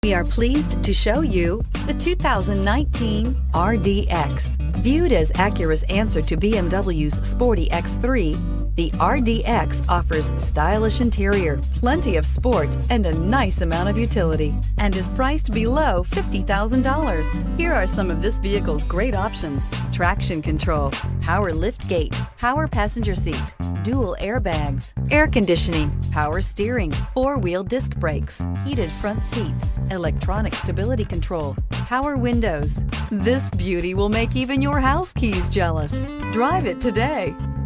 We are pleased to show you the 2019 RDX. Viewed as Acura's answer to BMW's sporty X3, the RDX offers stylish interior, plenty of sport, and a nice amount of utility, and is priced below $50,000. Here are some of this vehicle's great options: traction control, power liftgate, power passenger seat, dual airbags, air conditioning, power steering, four-wheel disc brakes, heated front seats, electronic stability control, power windows. This beauty will make even your house keys jealous. Drive it today.